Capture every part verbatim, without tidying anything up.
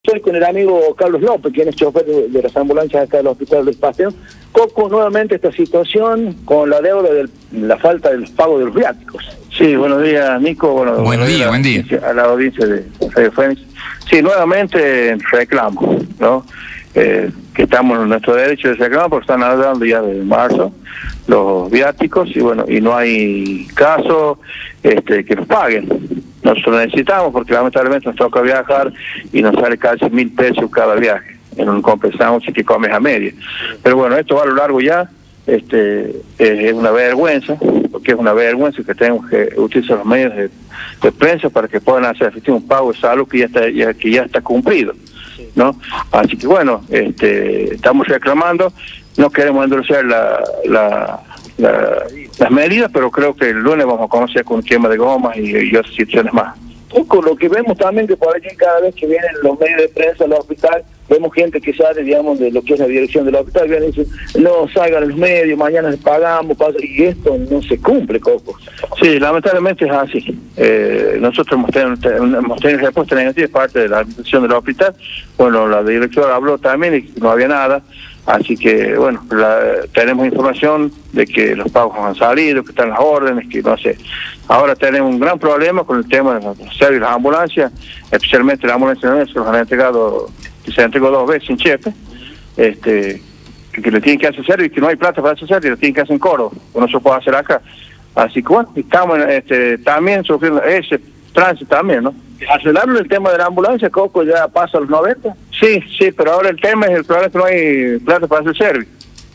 estoy con el amigo Carlos López, quien es chofer de, de las ambulancias acá del Hospital del Paseo. Coco, nuevamente esta situación con la deuda de la falta del pago de los viáticos. Sí, buenos días, Nico. Bueno, buen día, a, buen día. A la audiencia de Radio Fénix. Sí, nuevamente reclamo, ¿no? Eh, que estamos en nuestro derecho de reclamo porque están hablando ya de marzo los viáticos y bueno, y no hay caso este, que nos paguen. Nosotros lo necesitamos porque lamentablemente nos toca viajar y nos sale casi mil pesos cada viaje en un compensamos y que comes a media. Pero bueno, esto va a lo largo ya, este es una vergüenza, porque es una vergüenza que tenemos que utilizar los medios de, de prensa para que puedan hacer efectivo un pago de salud que ya está, ya, que ya está cumplido, ¿no? Así que bueno, este estamos reclamando, no queremos endurecer la, la, la, las medidas, pero creo que el lunes vamos a conocer con quema de gomas y, y otras situaciones más. Con lo que vemos también que por allí cada vez que vienen los medios de prensa al hospital, vemos gente que sale, digamos, de lo que es la dirección del hospital, vienen y dicen, no salgan los medios, mañana les pagamos, pasa, y esto no se cumple, Coco. Sí, lamentablemente es así. Eh, nosotros hemos tenido, hemos tenido respuesta negativa de parte de la administración del hospital. Bueno, la directora habló también y no había nada. Así que, bueno, la, tenemos información de que los pagos han salido, que están las órdenes, que no sé. Ahora tenemos un gran problema con el tema de los servicios de las ambulancias, especialmente la ambulancia nueva, que nos han entregado, que se entregó dos veces sin cheque, este, que, que le tienen que hacer servicio y que no hay plata para hacer servicio, lo tienen que hacer en Córdoba, no se puede hacer acá. Así que, bueno, estamos este, también sufriendo ese tránsito también, ¿no? ¿Arreglaron el tema de la ambulancia, Coco, ya pasa a los noventa? Sí, sí, pero ahora el tema es el problema es que no hay plata para hacer servicio.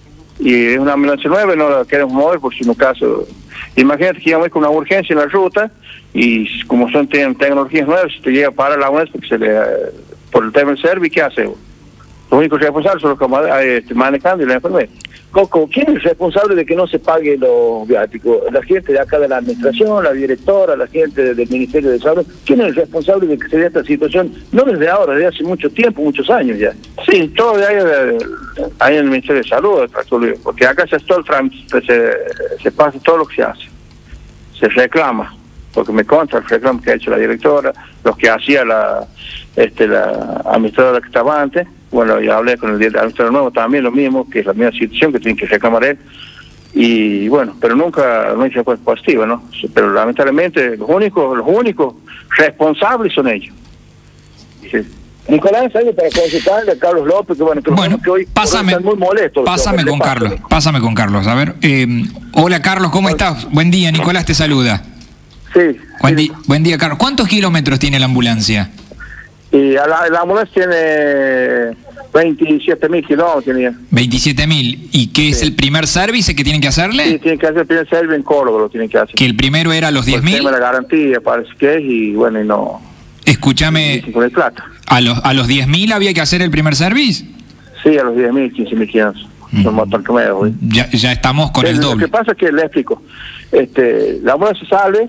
Y es una ambulancia nueva y no la queremos mover por si no caso. Imagínate que íbamos con una urgencia en la ruta y como son tienen tecnologías nuevas, si te llega a parar la ambulancia porque se le, por el tema del servicio, ¿qué hace? Los únicos responsables son los que este, manejando y la enfermera. Coco, ¿quién es el responsable de que no se pague los viáticos? ¿La gente de acá de la administración, la directora, la gente del Ministerio de Salud? ¿Quién es el responsable de que se dé esta situación? No desde ahora, desde hace mucho tiempo, muchos años ya. Sí, todo de ahí, de, ahí en el Ministerio de Salud, porque acá se, todo el trámite, se, se pasa todo lo que se hace. Se reclama, porque me consta el reclamo que ha hecho la directora, los que hacía la, este, la administradora que estaba antes. Bueno, ya hablé con el administrador nuevo también, lo mismo, que es la misma situación que tiene que reclamar él. Y bueno, pero nunca no hay respuesta positiva, ¿no? Pero lamentablemente los únicos los únicos responsables son ellos. Sí. Nicolás, algo para consultarle a Carlos López, que bueno, que, bueno, que hoy pásame, están muy molestos. Pásame con Carlos, pásame. pásame con Carlos, a ver. Eh, hola Carlos, ¿cómo estás? Buen día, Nicolás te saluda. Sí. Buen, sí. Di buen día, Carlos. ¿Cuántos kilómetros tiene la ambulancia? Y la, la ambulancia tiene veintisiete mil kilómetros. Tenía. veintisiete mil. ¿Y qué sí. es el primer service que tienen que hacerle? Sí, tienen que hacer el primer service en Córdoba, lo tienen que hacer. Que el primero era los diez mil. La garantía parece que es, y bueno, y no. Escúchame. Con el plata. ¿A los, a los diez mil había que hacer el primer service? Sí, a los diez mil, quince mil quinientos. Mm. Son motor que me doy. Ya, ya estamos con el, el doble. Lo que pasa es que le explico. Este, la ambulancia sale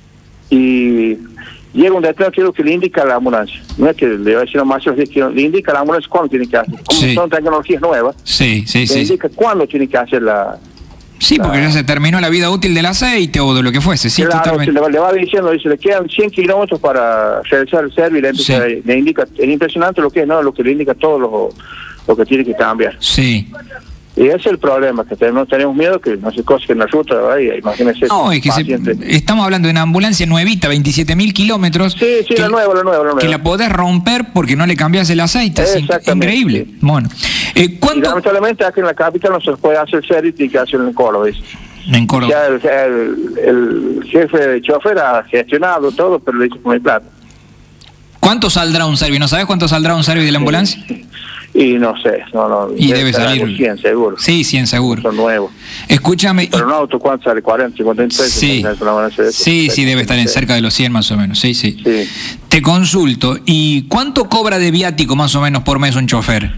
y llega un detrás que le indica a la ambulancia. No es que le va a decir a más, que le indica a la ambulancia cuándo tiene que hacer. Como sí. son tecnologías nuevas, sí, sí, le sí, indica sí. cuándo tiene que hacer la... Sí, la, porque ya se terminó la vida útil del aceite o de lo que fuese. Sí, claro, totalmente. Le, le va diciendo, dice, le quedan cien kilómetros para realizar el servicio y le, indica, sí. le indica, es impresionante lo que es, ¿no? Lo que le indica todo lo, lo que tiene que cambiar. Sí. Y ese es el problema, que tenemos, tenemos miedo que no se cose en la ruta, ¿verdad? Imagínense. No, es que se, estamos hablando de una ambulancia nuevita, veintisiete mil kilómetros. Sí, sí, que, la nueva, la nueva, la nueva. Que la podés romper porque no le cambias el aceite. Es increíble. Sí. Bueno, eh, ¿cuánto? Y lamentablemente aquí en la capital no se puede hacer servicio y que hacer en Córdoba. En Córdoba. Ya el, el, el jefe de chofer ha gestionado todo, pero le dice con el plata. ¿Cuánto saldrá un servicio? ¿No sabes cuánto saldrá un servicio de la ambulancia? Y no sé, no, no. Y debe, debe salir cien seguro. Sí, cien seguro. Son nuevos. Escúchame. Pero un auto, ¿cuánto sale? cuarenta, cincuenta pesos. Sí, sí, sí, debe estar en cerca de los cien más o menos. Sí, sí, sí. Te consulto, ¿y cuánto cobra de viático más o menos por mes un chofer?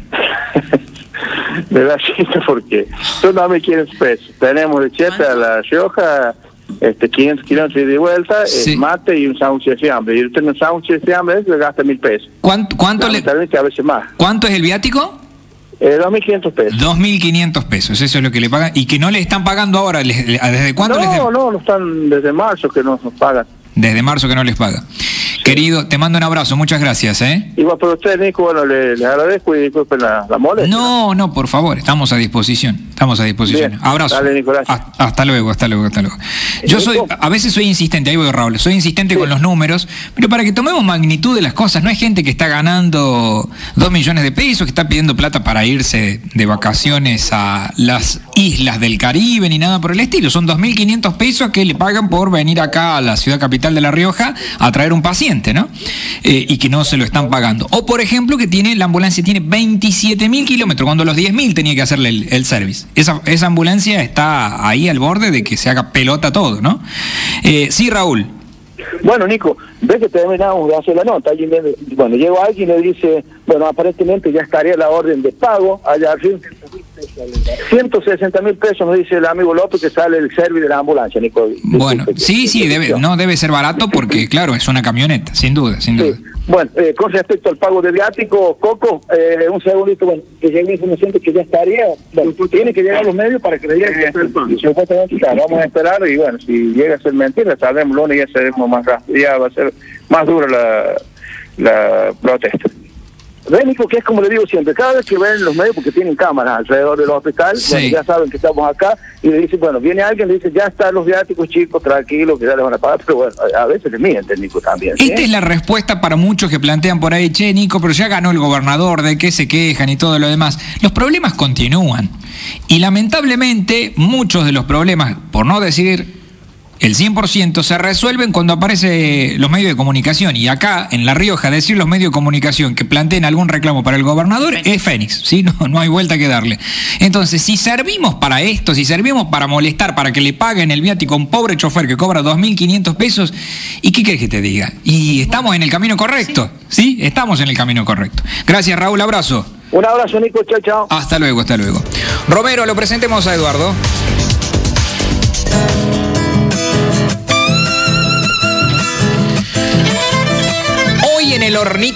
Me da chiste porque son dos mil quinientos pesos. Tenemos de Chete a La Rioja, este, quinientos kilómetros de vuelta, sí. el mate y un sándwich de fiambre. Y usted en un sándwich de fiambre le gasta mil pesos. ¿Cuánto, cuánto le, a veces más. ¿Cuánto es el viático? Eh, dos mil quinientos pesos. dos mil quinientos pesos, eso es lo que le pagan. ¿Y que no le están pagando ahora? ¿Desde cuándo? No, les de... no, no están desde marzo que no nos pagan. Desde marzo que no les paga. Querido, te mando un abrazo, muchas gracias, ¿eh? Igual para usted, Nico, bueno, les le agradezco y disculpen la, la molestia. No, no, por favor, estamos a disposición, estamos a disposición. Bien. Abrazo. Dale, Nicolás. Hasta, hasta luego, hasta luego, hasta luego. Yo soy, a veces soy insistente, ahí voy, Raúl, soy insistente sí. con los números, pero para que tomemos magnitud de las cosas, no hay gente que está ganando dos millones de pesos, que está pidiendo plata para irse de vacaciones a las islas del Caribe, ni nada por el estilo. Son dos mil quinientos pesos que le pagan por venir acá a la ciudad capital de La Rioja a traer un paciente, ¿no? Eh, y que no se lo están pagando. O, por ejemplo, que tiene la ambulancia tiene veintisiete mil kilómetros, cuando los diez mil tenía que hacerle el, el service. Esa, esa ambulancia está ahí al borde de que se haga pelota todo, ¿no? Eh, sí, Raúl. Bueno, Nico, ves que terminamos de hacer la nota. Alguien me, bueno, llegó alguien y le dice, bueno, aparentemente ya estaría la orden de pago allá arriba. ciento sesenta mil pesos nos dice el amigo López que sale el servicio de la ambulancia, Nico. Bueno, sí, sí, debe, no debe ser barato porque, claro, es una camioneta, sin duda, sin duda. Sí. Bueno, eh, con respecto al pago de viático, Coco, eh, un segundito, bueno, que llegue la información de que ya estaría, bueno, tiene que llegar a los medios para que le digan que está el pago. Supuestamente, claro, vamos a esperar y bueno, si llega a ser mentira, sabremos lunes y ya seremos más rápido, ya va a ser más dura la, la protesta. ¿Ves, Nico? Que es como le digo siempre, cada vez que ven los medios, porque tienen cámaras alrededor del hospital, sí. bueno, ya saben que estamos acá, y le dicen, bueno, viene alguien, le dice, ya están los viáticos, chicos, tranquilos, que ya les van a pagar, pero bueno, a veces les mienten, Nico, también. ¿sí? Esta es la respuesta para muchos que plantean por ahí, che, Nico, pero ya ganó el gobernador, ¿de qué se quejan y todo lo demás? Los problemas continúan, y lamentablemente muchos de los problemas, por no decir el cien por ciento, se resuelven cuando aparecen los medios de comunicación. Y acá, en La Rioja, decir los medios de comunicación que planteen algún reclamo para el gobernador es Fénix, ¿sí? No, no hay vuelta que darle. Entonces, si servimos para esto, si servimos para molestar, para que le paguen el viático a un pobre chofer que cobra dos mil quinientos pesos, ¿y qué querés que te diga? Y estamos en el camino correcto, ¿sí? Estamos en el camino correcto. Gracias, Raúl, abrazo. Un abrazo, Nico, chao, chao. Hasta luego, hasta luego. Romero, lo presentemos a Eduardo. En el hornito.